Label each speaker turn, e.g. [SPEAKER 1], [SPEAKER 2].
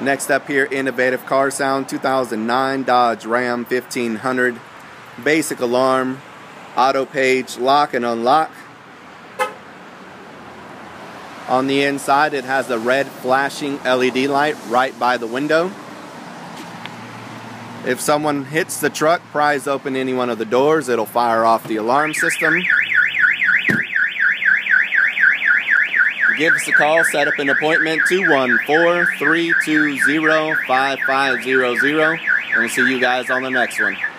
[SPEAKER 1] Next up here, innovative car sound, 2009 Dodge Ram 1500. Basic alarm, AUTOPAGE lock and unlock. On the inside it has a red flashing LED light right by the window. If someone hits the truck, pries open any one of the doors, it'll fire off the alarm system. Give us a call, set up an appointment, 214-320-5500, and we'll see you guys on the next one.